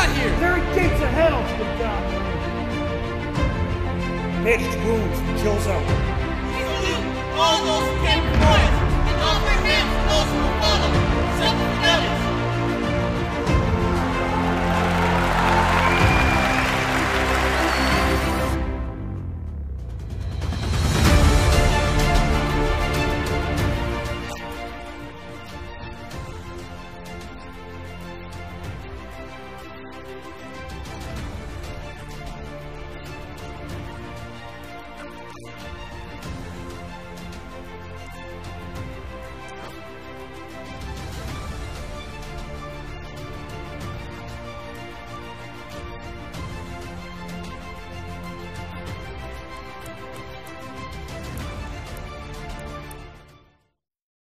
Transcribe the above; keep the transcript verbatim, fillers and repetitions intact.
got here? There are gates of hell to the top. Bandaged wounds, the kill zone.